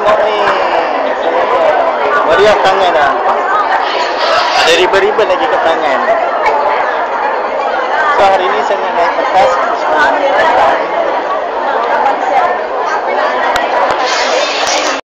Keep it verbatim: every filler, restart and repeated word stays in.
tengok ni. Meriah tangan dah. Ada ribbon-ribbon lagi kat tangan. So hari ni saya nak naik atas.